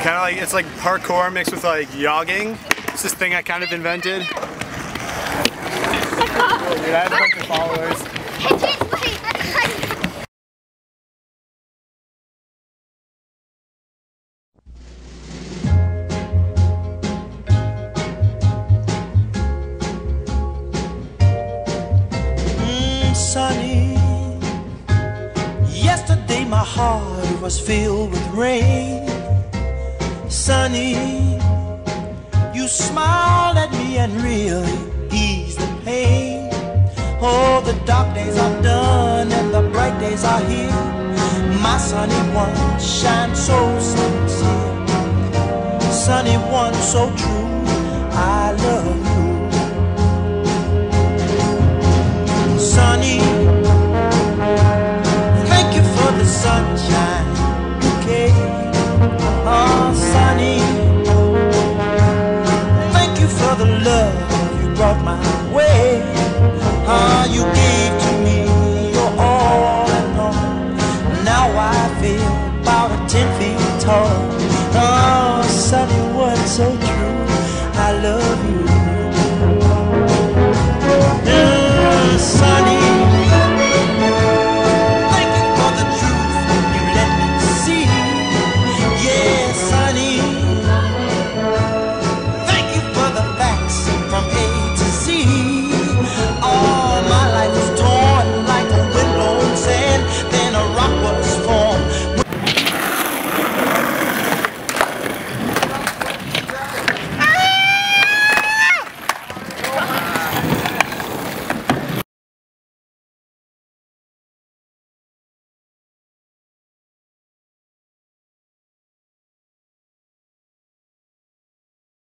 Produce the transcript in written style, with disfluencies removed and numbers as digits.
kind of like, it's like parkour mixed with like yogging. It's this thing I kind of invented. Cool, dude, I have a bunch of followers. Sunny, yesterday my heart was filled with rain. Sunny, you smiled at me and really eased the pain. Oh, the dark days are done and the bright days are here. My sunny one shines so sincere. Sunny one so true, I love you. Sunny, thank you for the sunshine bouquet. Oh, sunny, thank you for the love you brought my way. Oh, you gave to me your all and all. Now I feel about 10 feet tall. Oh, sunny one so true.